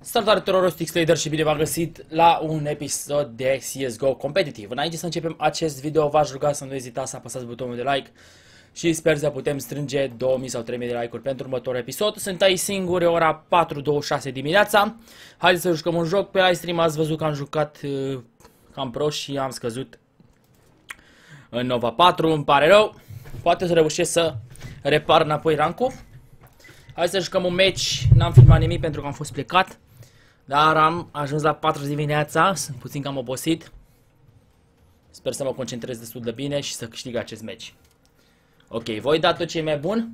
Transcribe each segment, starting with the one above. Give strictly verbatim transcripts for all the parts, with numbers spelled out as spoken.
Salutare tuturor, Xlader și bine v-am găsit la un episod de C S G O competitiv. Înainte să începem acest video, v-aș ruga să nu ezitați să apăsați butonul de like și sper să putem strânge două mii sau trei mii de like-uri pentru următorul episod. Sunt aici singur, e ora patru douăzeci și șase dimineața. Haideți să jucăm un joc. Pe live stream ați văzut că am jucat uh, cam prost și am scăzut în Nova patru, îmi pare rău. Poate să reușesc să repar înapoi rancul. Hai să jucăm un match, n-am filmat nimic pentru că am fost plecat. Dar am ajuns la patru dimineața, sunt puțin cam obosit. Sper să mă concentrez destul de bine și să câștig acest match. Ok, voi da tot ce e mai bun.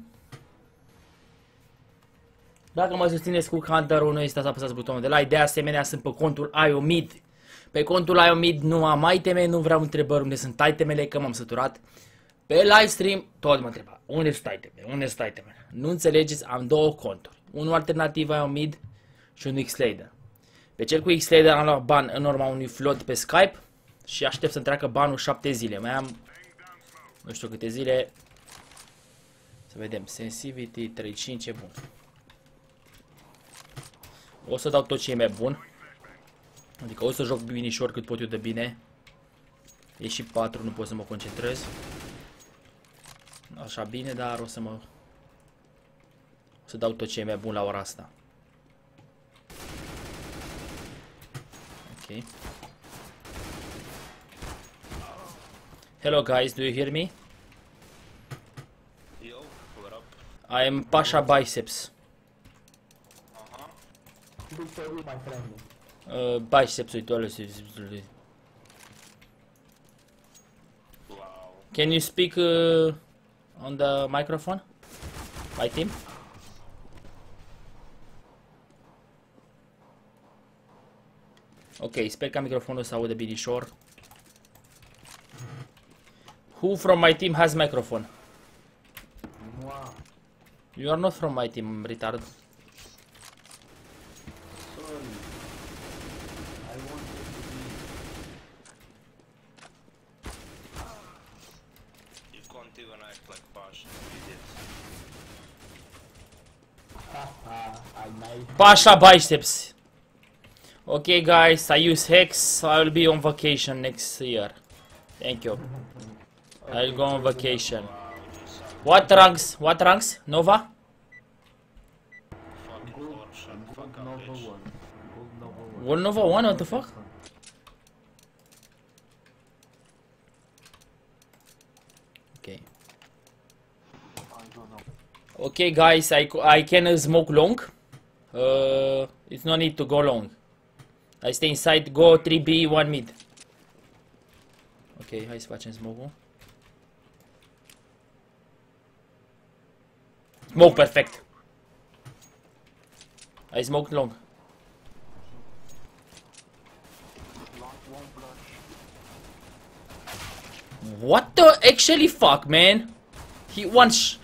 Dacă mă susțineți cu Hunter-ul, nu ezitați să apăsați butonul de like. De asemenea, sunt pe contul iomid. Pe contul iomid nu am iteme, nu vreau întrebări unde sunt itemele, că m-am săturat. Pe livestream, tot mă întreba, unde sunt itemele, unde sunt itemele. Nu înțelegeți, am două conturi. Unul alternativ iomid și unul Xlader. Pe cel cu Xlader am luat ban în urma unui flood pe Skype și aștept să-mi treacă banul șapte zile. Mai am nu știu câte zile. Să vedem. Sensitivity treizeci și cinci e bun. O să dau tot ce e mai bun. Adică o să joc binișor cât pot eu de bine. E și patru, nu pot să mă concentrez. Așa bine, dar o să mă... O să dau tot ce e mai bun la ora asta. Okay. Hello guys, do you hear me? Yo, what up? I am Pasha Biceps. Uh-huh. Good for you, my friend. Uh, biceps with all. Wow. Can you speak uh, on the microphone? My team? Ok, sper ca microfonul să audă binișor. Who from my team has microphone? Wow. You are not from my team, retard. Sorry. I want you to be. You can't even act like Pasha, idiot. Haha, I nice. Pasha Biceps. Okay guys, I use Hex. I will be on vacation next year. Thank you. I'll go on vacation. What ranks? What ranks? Nova? Fucking Good, horse, shut the good fuck up, Nova bitch. one. Good Nova one. What Nova one? What the fuck? Okay. I don't know. Okay guys, I, I can smoke long. Uh, it's no need to go long. I stay inside, go trei B, one mid. Ok, hai să facem smoke-ul. Smoke perfect. I smoked long. Long one flush. What the actually fuck, man? He wants.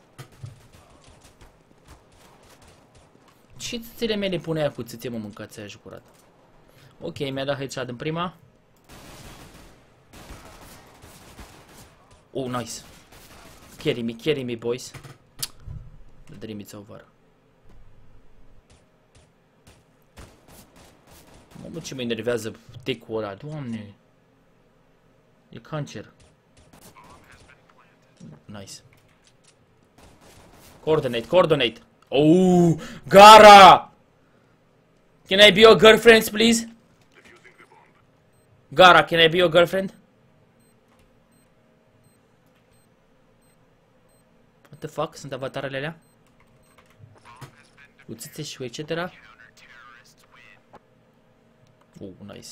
Ce țâțele mele pune aia cu țâțe, mă, mâncați aia jucurat. Ok, mi-a dat headshot în prima. Oh, nice. Carry me, carry me, boys. The dream is over. Mamă, ce mă enervează tech-ul ăla, doamne. E cancer. Nice. Coordinate, coordinate. Oh, Gara! Can I be your girlfriend, please? Gara, can I be your girlfriend? What the fuck? Sunt avatarele alea? Cu țâțe și et cetera. Oh, nice.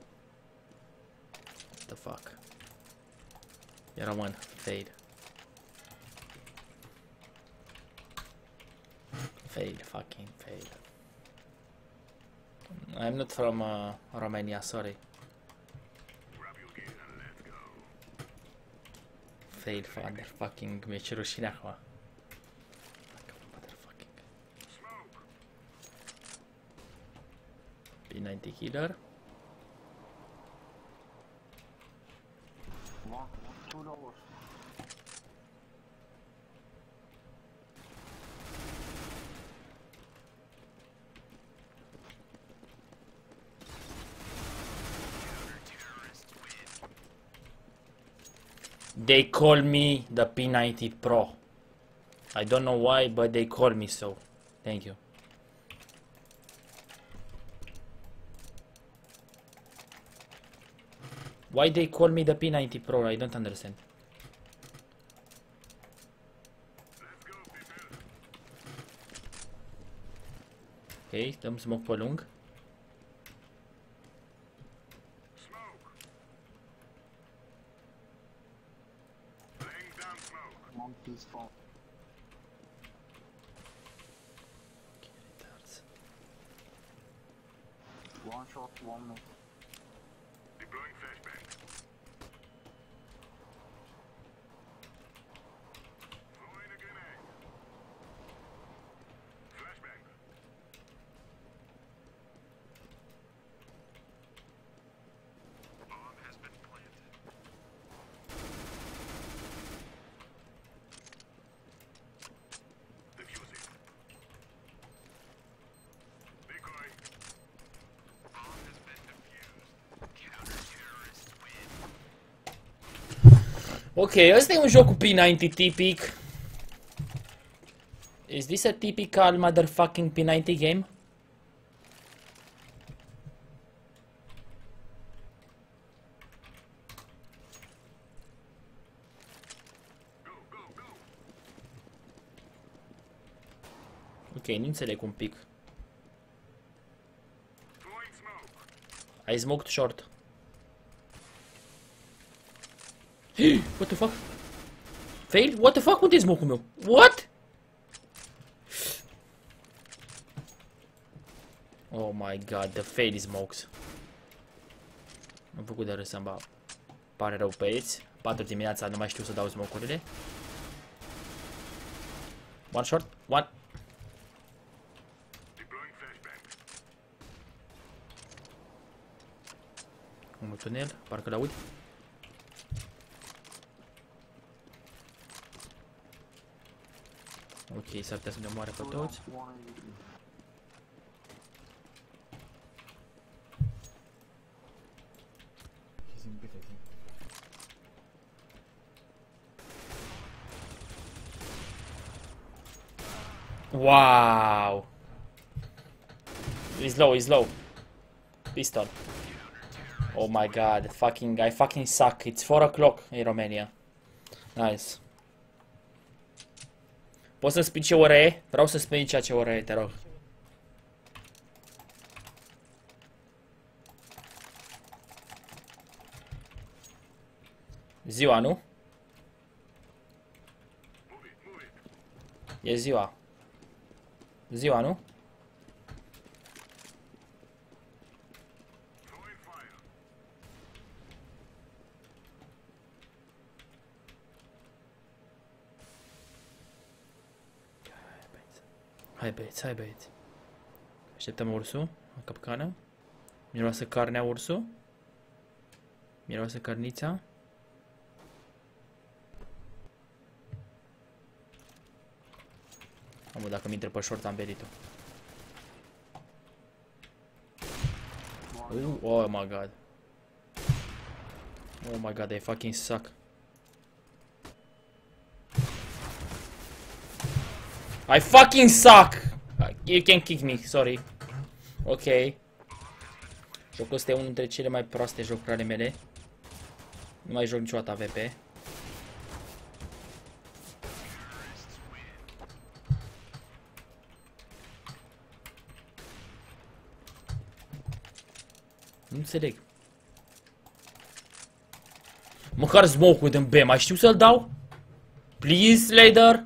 What the fuck? Era one. Fail. Fail, fucking fail. I'm not from uh, Romania, sorry. Fail, father, fucking, mi-e ce rușine acum. Motherfucking. P ninety killer. Long, two dollars. They call me the P ninety Pro. I don't know why, but they call me so. Thank you. Why they call me the P ninety Pro? I don't understand. Ok, dăm smoke pe lung. One piece fall. One shot, one mid. Deploying flashbang. Throwing a grenade. Flashbang. Bomb has been planted. Defusing. Decoy. Bomb has been defused. Counter-terrorists win. Ok, ăsta e un joc cu P ninety tipic. Is this a typical motherfucking P ninety game? Go, go, go. Ok, nu înțeleg un pic. Throwing smoke. I smoked short. What the fuck? Fail? What the fuck? Unde e smoke-ul meu? What? Oh my god, the fail smokes. Am făcut de râs să-mi bag. Pare rău băieți. patru dimineața, nu mai știu să dau smoke-urile. One short, one. Deploying flashbang. Unul tunel, parcă l-aud. Ok, s-ar putea să ne omoare pe Two toți. down, one A W P. He's in bit, I think. Wow! He's low, he's low. Pistol. Oh my god, fucking, I fucking suck. It's four o'clock in Romania. Nice. Poți să spui ce oră e? Vreau să spui ceea ce oră e, te rog. Ziua, nu? Move it, move it. E ziua. Ziua, nu? Throwing fire. Hai băieți, hai băieți. Așteptăm ursul, în capcană. Miroase carnea ursul. Miroase cărnița. Amă, dacă mi intră pe short, am berit-o. Uh, oh my god. Oh my god, they fucking suck. I fucking suck! You can kick me, sorry. Ok. Jocul ăsta e unul dintre cele mai proaste jocuri ale mele. Nu mai joc niciodată A V P. Nu înțeleg. Măcar smoke-ul din B, mai știu să-l dau? Please, Slader?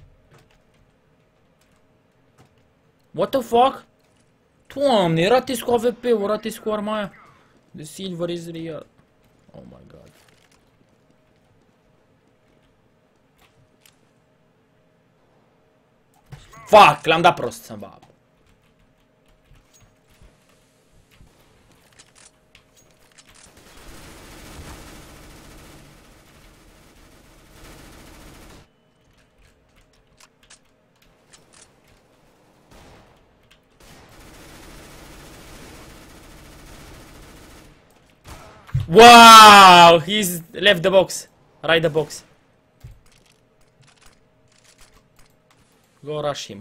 What the fuck? Doamne, era test cu A V P-ul, era test cu arma aia. The silver is real. Oh my god. Fuck, l-am dat prost să-mi bag. Wow! He's left the box. Right the box. Go rush him.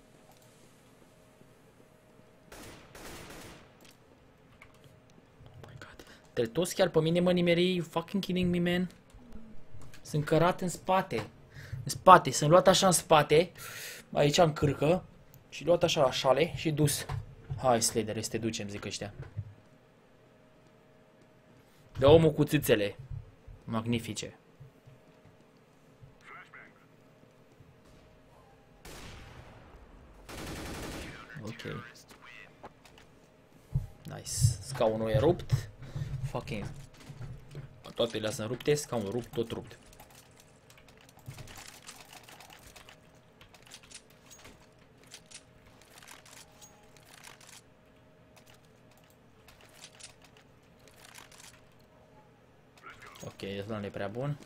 Oh my god. Te toți chiar pe mine mă nimerii? You fucking kidding me, man? Sunt cărat în spate. În spate. Sunt luat așa în spate. Aici în cârcă. Și luat așa la șale și dus. Hai, Slayer, să te ducem, zic ăștia. De omul cu țâțele. Magnifice. Ok. Nice. Scaunul e rupt. Fucking. Toate alea sunt rupte. Scaunul rupt, tot rupt. Ok, ăsta nu e prea bun.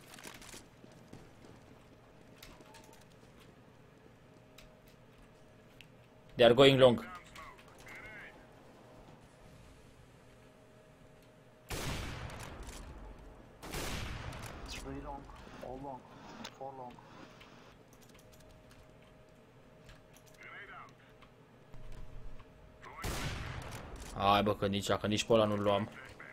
They are going long. Three long, all long, four long. Hai bă, că nici, că nici pe ăla nu-l luam.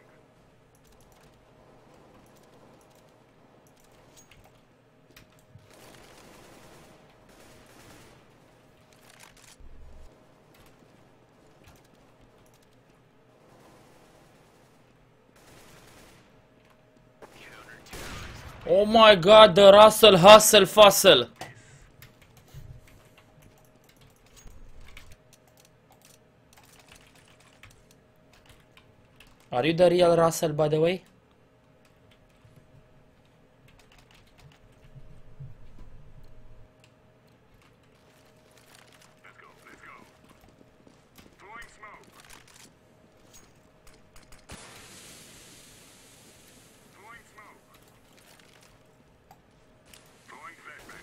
Oh my god, the Russell Hustle Fussle. Are you the real Russell, by the way? Let's go, let's go. Throwing smoke. Throwing smoke. Throwing flashbang.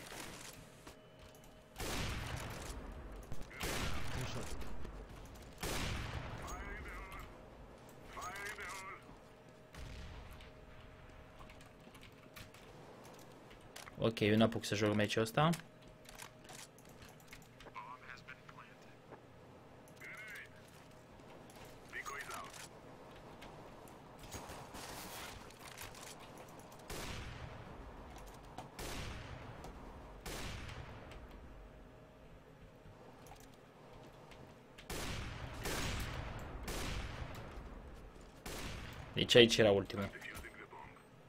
Fire in the hole. Fire in the hole. Ok, eu n-apuc să joc meciul ăsta. Bomb has been planted. Grenade. Decoys out. Deci aici era ultimul. Defusing the bomb.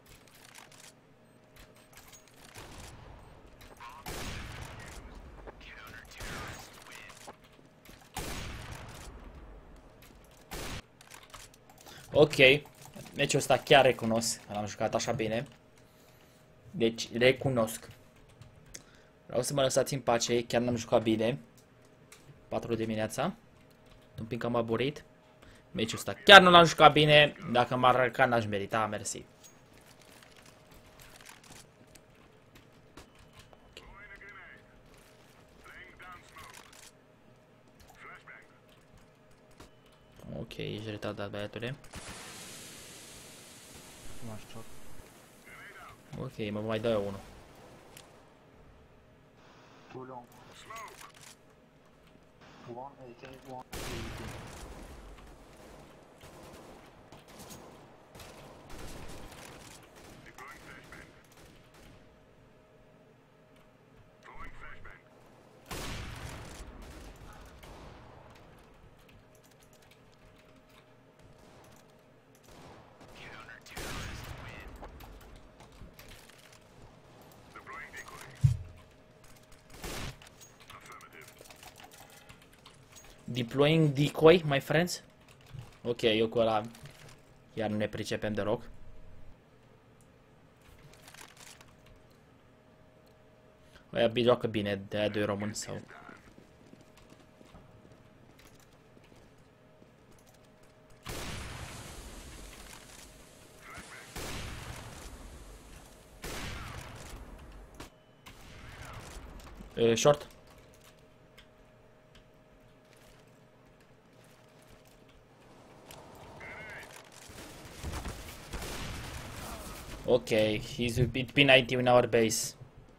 Ok, meciul ăsta chiar recunosc, l-am jucat așa bine. Deci, recunosc. Vreau să mă lăsați în pace, chiar n-am jucat bine. patru dimineața. Un pic am aburit. Meciul ăsta chiar nu l-am jucat bine. Dacă m-ar arăca, n-aș merita, mersi. Throwing a grenade. Laying down smoke. Flashbang. Ok, ești retardat, băiatule. One shot. Ok, mă mai dau eu unul. Two long. Smoke. One A K, one A K. Deploying flashbang. Throwing flashbang. Deploying decoy. Affirmative. Deploying decoy, my friends. Ok, eu cu ăla iar nu ne pricepem deloc. Aia joacă bine de aia doi români sau... E, short. Okay, he's with P ninety in our base.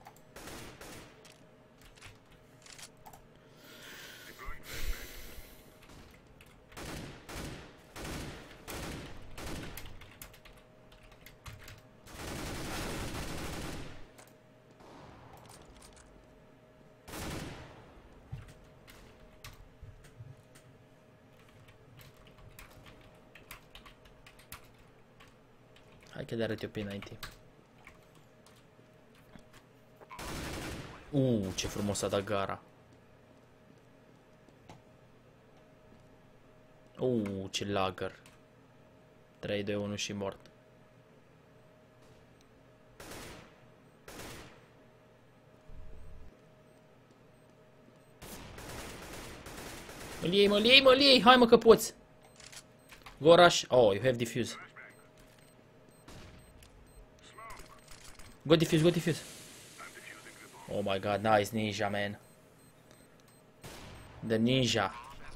Hai că le arăt eu P nouăzeci. Uuu, ce frumos a dat gara. Uuu, ce lagăr. trei, doi, unu și mort. Mă-l iei, mă-l iei, mă-l iei, hai mă că poți. Go rush. Oh, you have defuse. Go defuse, go defuse. Oh my god, nice ninja, man. The ninja.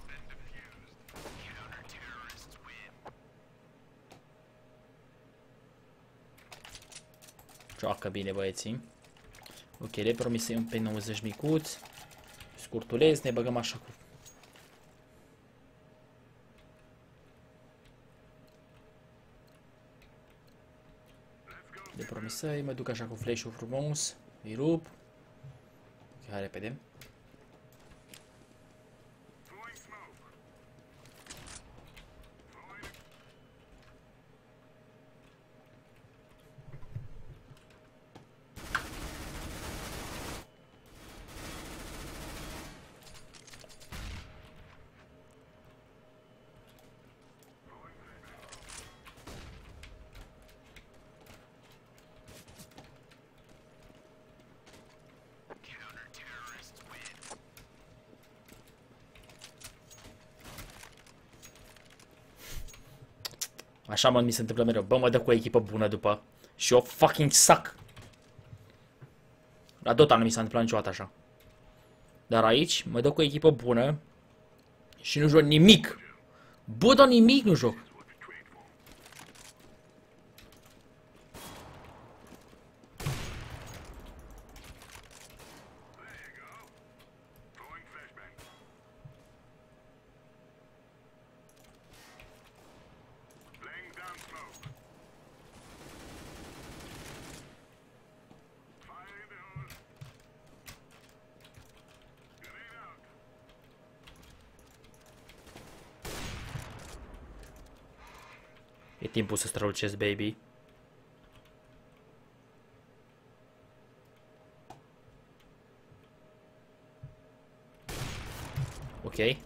Joacă bine băieții. Ok, le promisei un P nouăzeci micuț. Scurtuleț, ne băgăm așa cu... De promisei, mă duc așa cu flash-ul frumos. Îi rup. Ok, hai repede. Așa mă, mi se întâmplă mereu. Bă, mă dă cu o echipă bună după. Și eu fucking suck. La Dota nu mi s-a întâmplat niciodată așa. Dar aici mă dă cu o echipă bună. Și nu joc nimic. Bă, dar nimic nu joc. E timpul să strălucesc, baby. Ok. Hai,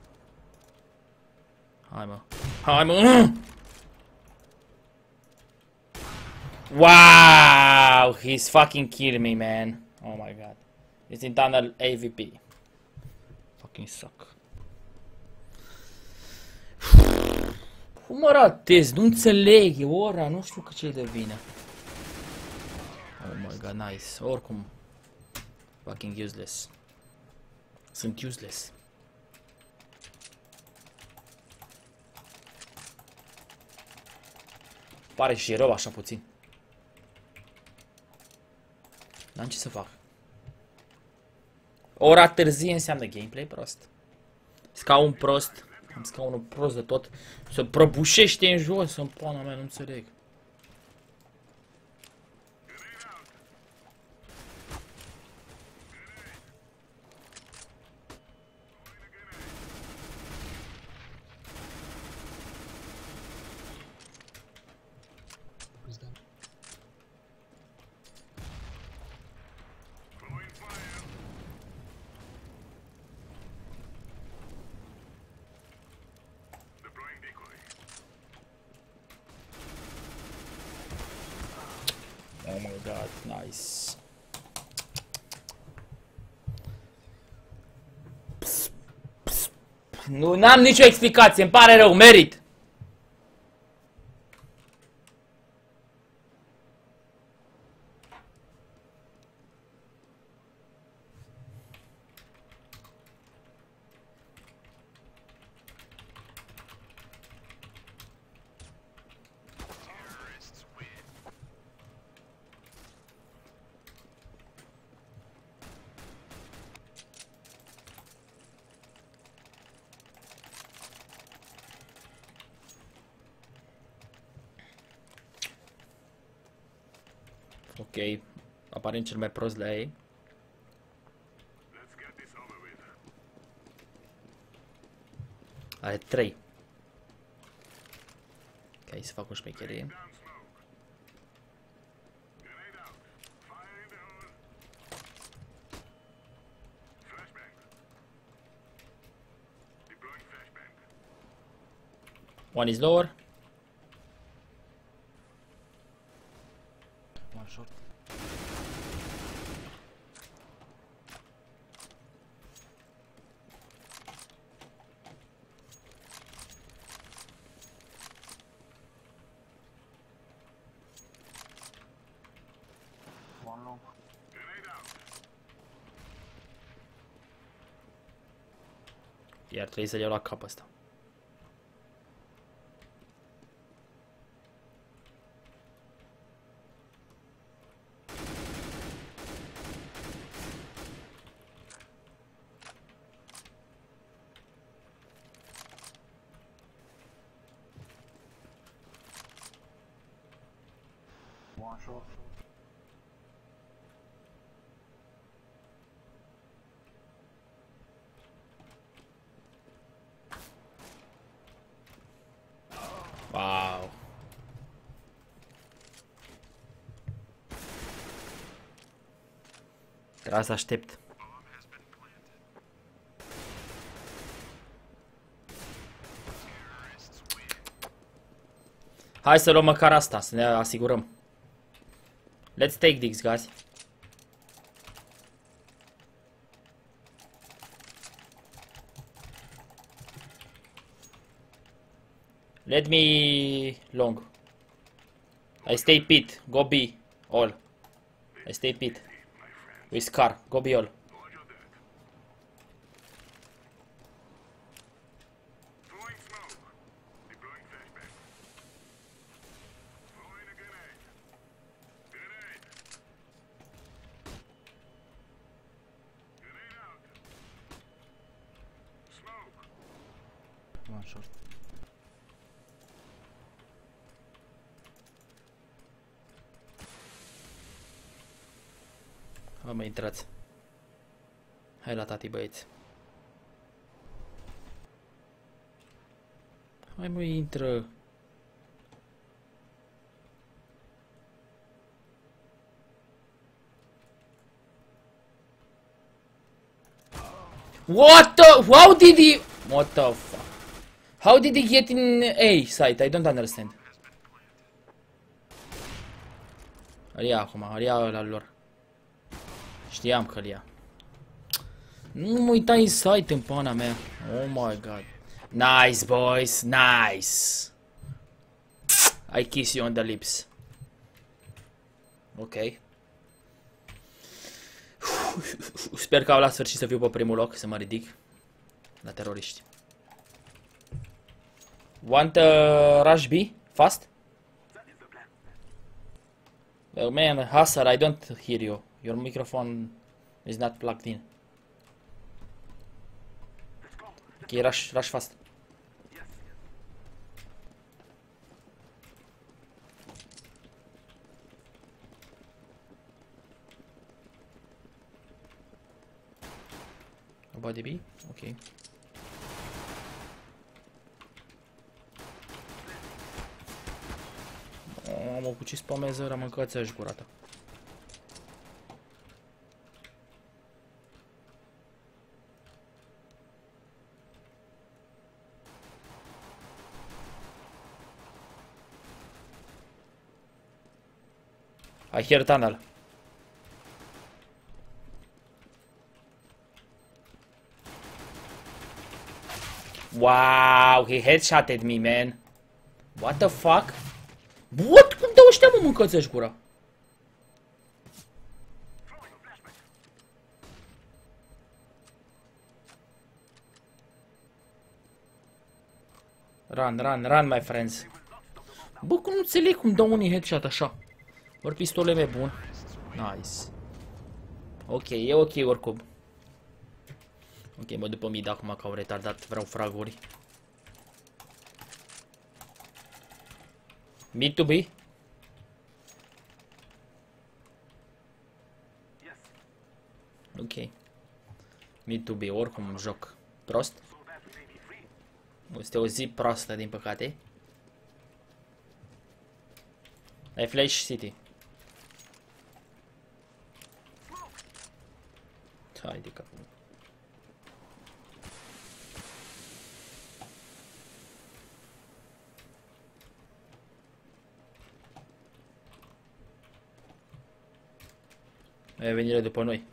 mă. Hai, mă. Wow! He's fucking killing me, man. Oh my god. It's in tunnel A V P. Fucking suck. Cum mă ratez? Nu înțeleg, e ora, nu știu că ce de vine. Oh my god, nice. Oricum. Fucking useless. Sunt useless. Pare și rău așa puțin. N-am ce să fac. Ora târzie înseamnă gameplay prost. Scaun prost. Am scaunul prost de tot. Se prăbușește în jos, în pana mea, nu înțeleg. Oh my god, nice. Pss, pss. Nu, n-am nicio explicație, îmi pare rău, merit. Ok. Aparent cel mai prost la ei. Let's get this over with. Are trei. Ok, să fac o șmecherie. Down smoke. Grenade out. Fire in the hole. Flashbang. Deploying flashbang. One is lower. One shot. One long. Grenade out. Iar trebuie să-l iau la cap ăsta. One shot. Wow. Trebuie să aștept. Hai să luăm măcar asta, să ne asigurăm. Let's take this, guys. Let me long. I stay pit. Go B. All. I stay pit. With Scar. Go B all. Throwing smoke. Deploying flashbang. Throwing a grenade. Grenade. Grenade out. Smoke. One shot. Hai mă, intrați. Hai la tati, băieți. Hai mă, intră. What the? How did he? What the fuck? How did he get in A site? I don't understand. Îl ia acum, îl ia ăla lor. Știam că-l ia. Nu mă uita în site în pana mea. Oh my god. Nice, boys. Nice. I kiss you on the lips. Ok. Sper că la sfârșit să fiu pe primul loc, să mă ridic. La teroriști. Want uh, rush B? Fast? Well, man, Hassar, I don't hear you. Your microphone is not plugged in. Okay, rush, rush fast. Nobody B? Okay. Oh, mă ucis pe meză, am mâncat ți-aș gura ta. I hear tunnel. Wow, he headshotted me, man. What the fuck? What? Cum dau ăștia, mă, mâncă-ți-aș gura? Run, run, run, my friends. Bă, cum nu înțeleg cum dau unii headshot așa. Ori pistole mai bun. Nice. Ok, e ok oricum. Ok, mă după mid acum că au retardat, vreau fraguri. Mid to B. Ok. Me to be, oricum joc prost. Este o zi proastă, din păcate. Ai flash city. Hai de capul. Ai venire după noi.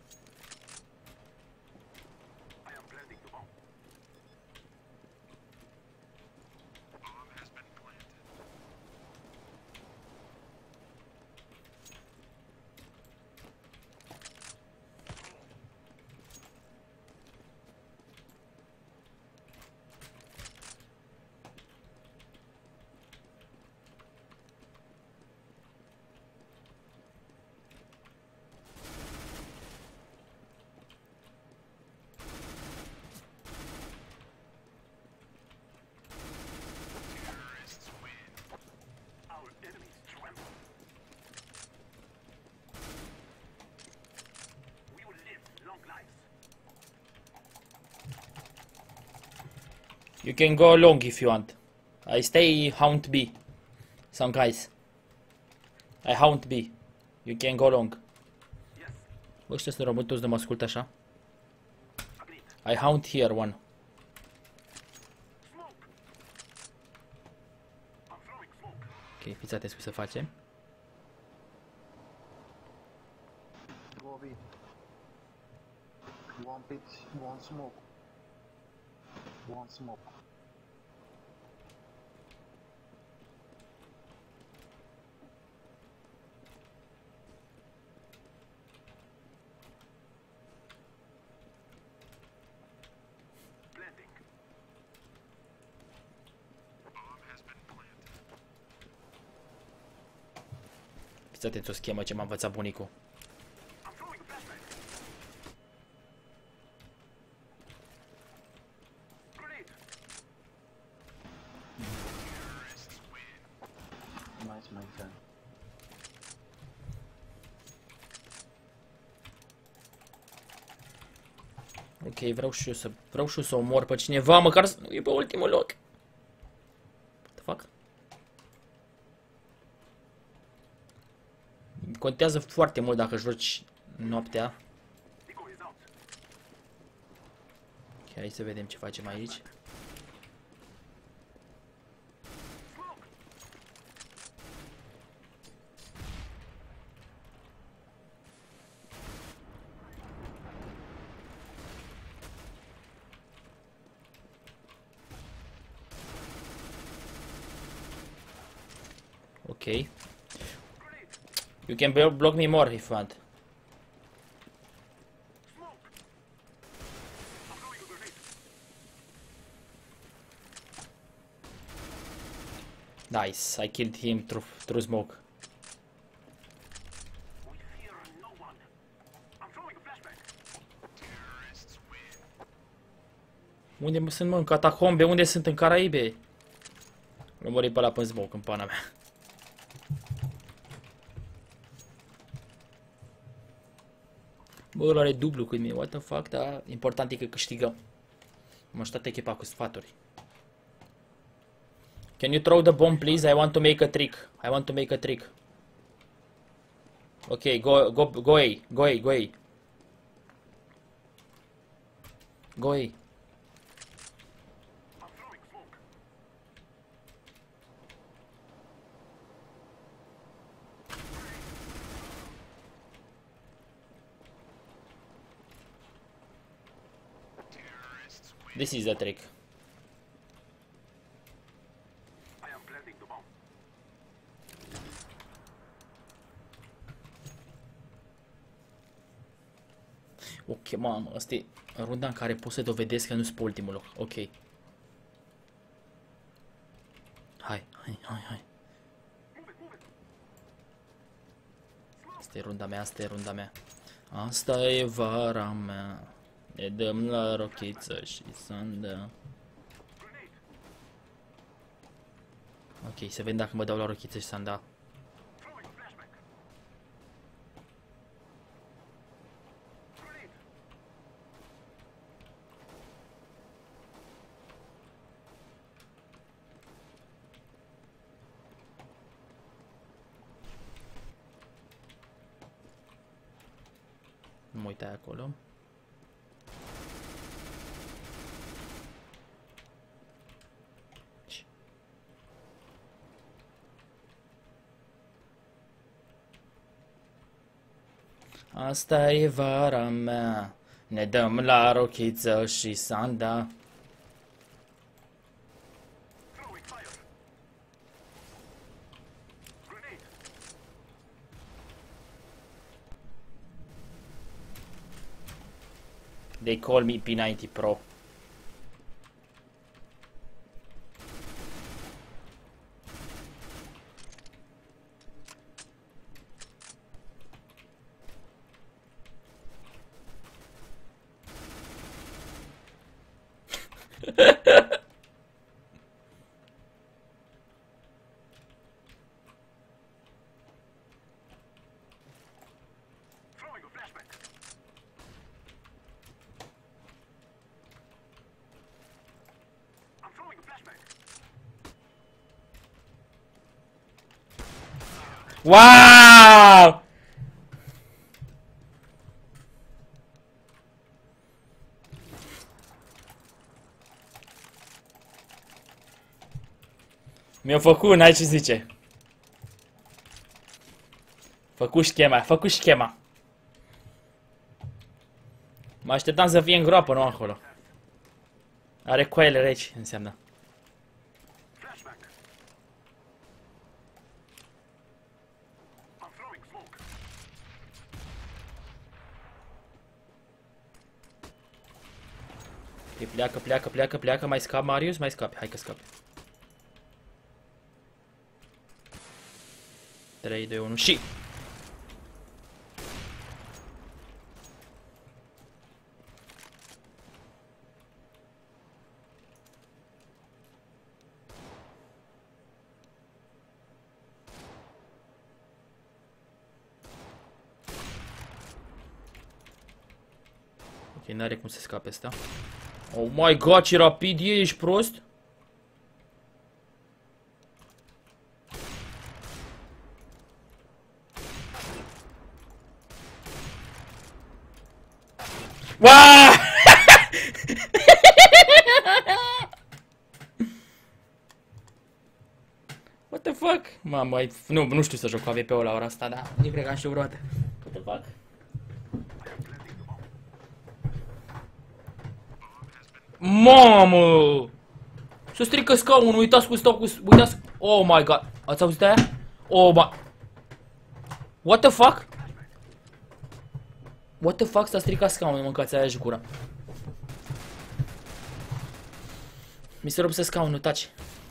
You can go long if you want. I stay Hound B. Some guys. I Hound B. You can go long. Bă, ăștia sunt români, toți de mă ascult așa. I Hound here one. Ok, fiți atenți cum să facem. Go B. One pit, one smoke. One smoke. Fiți atenți o schemă ce m-a învățat bunicul. Nice, my friend. Ok, vreau și eu să vreau și eu să omor pe cineva, măcar să nu e pe ultimul loc. What the fuck? Contează foarte mult dacă joci noaptea. Ok, hai să vedem ce facem aici. Ok. You can blo- block me more if you want. Nice, I killed him through, through smoke. Unde mă sunt, mă, în catacombe? Unde sunt? În Caraibe? L-am murit pe ăla până smoke, în pana mea. Bă, ăla are dublu cu mine, what the fuck, dar important e că câștigăm. Am ajutat echipa cu sfaturi. Can you throw the bomb, please? I want to make a trick. I want to make a trick. Ok, go, go, go A, go A, go A. Go A. This is the trick. I am planting the bomb. Ok, mamă, asta e runda în care pot să dovedesc că nu sunt pe ultimul loc. Ok. Hai, hai, hai, hai. Asta e runda mea, asta e runda mea. Asta e vara mea. Ne dăm la rochiță și sandă. Ok, să vedem dacă mă dau la rochiță și sanda. uitai acolo. Asta e vara mea, ne dăm la rochiță și sanda. Throwing fire. Grenade. They call me P ninety Pro. Throwing a flashback. I'm throwing a flashback. Wow! Mi-a făcut, n-ai ce zice. Făcut schema, făcut schema. Mă așteptam să fie în groapă, nu acolo. Are coaiele reci, înseamnă. Flashback. I'm throwing smoke. Ok, pleacă, pleacă, pleacă, pleacă, mai scap, Marius, mai scapi, hai că scapi. trei, doi, unu și... Ok, n-are cum să scape ăsta. Oh my god, ce rapid e, ești prost? Wow! What the fuck? Mamă, nu, nu știu să joc cu A V P-ul la ora asta, dar nu cred că am știut vreodată. What the fuck? Mamă! Se strică scaunul, uitați cum stau cu... Uitați... Oh my god! Ați auzit aia? Oh my... What the fuck? What the fuck, s-a stricat scaunul, mâncați aia și gura. Mi se rupse scaunul, taci.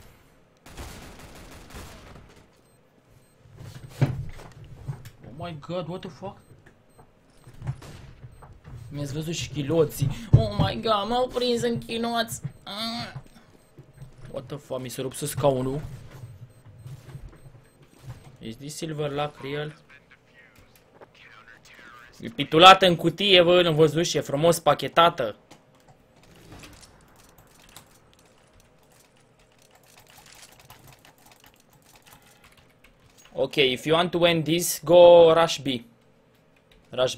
Oh my god, what the fuck? Mi-ați văzut și chiloții. Oh my god, m-au prins în chiloți. Ah. What the fuck, mi se rupse scaunul. Is this silver lock real? E pitulată în cutie, bă, nu văzut și e frumos pachetată. Ok, if you want to win this, go rush B. Rush B.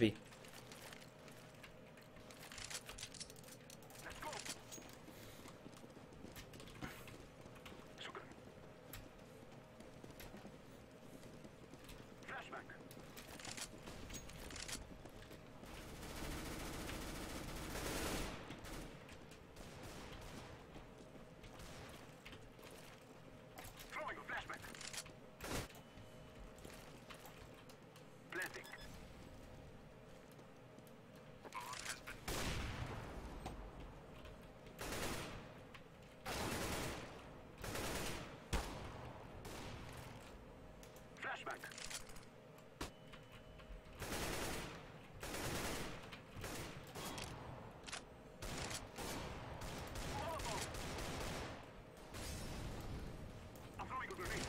Throwing a flashback. Planting. Flashback. I'm throwing a grenade.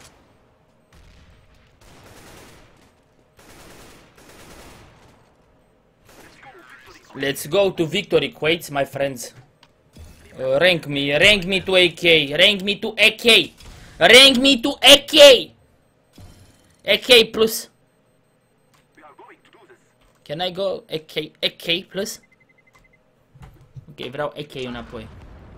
Let's go to victory, quates, my friends. Uh, rank me, rank me to A K, rank me to A K, rank me to A K. A K plus. We are going to do this. Can I go A K, A K plus? Ok, vreau A K înapoi.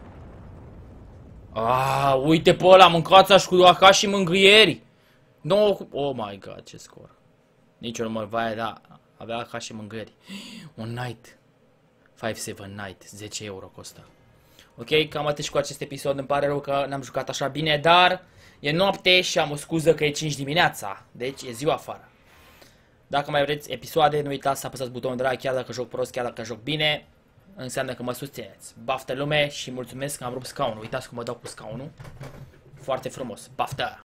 Ah, uite pe ăla, mâncați-aș cu ca și mângâieri. No, oh my god, ce scor. Nici nu mă vai, da, avea ca și mângâieri. Un night. cinci șapte night, zece euro costă. Ok, cam atât și cu acest episod, îmi pare rău că n-am jucat așa bine, dar e noapte și am o scuză că e cinci dimineața, deci e ziua afară. Dacă mai vreți episoade, nu uitați să apăsați butonul de like, chiar dacă joc prost, chiar dacă joc bine, înseamnă că mă susțineți. Baftă lume și mulțumesc că am rupt scaunul, uitați cum mă dau cu scaunul, foarte frumos, baftă!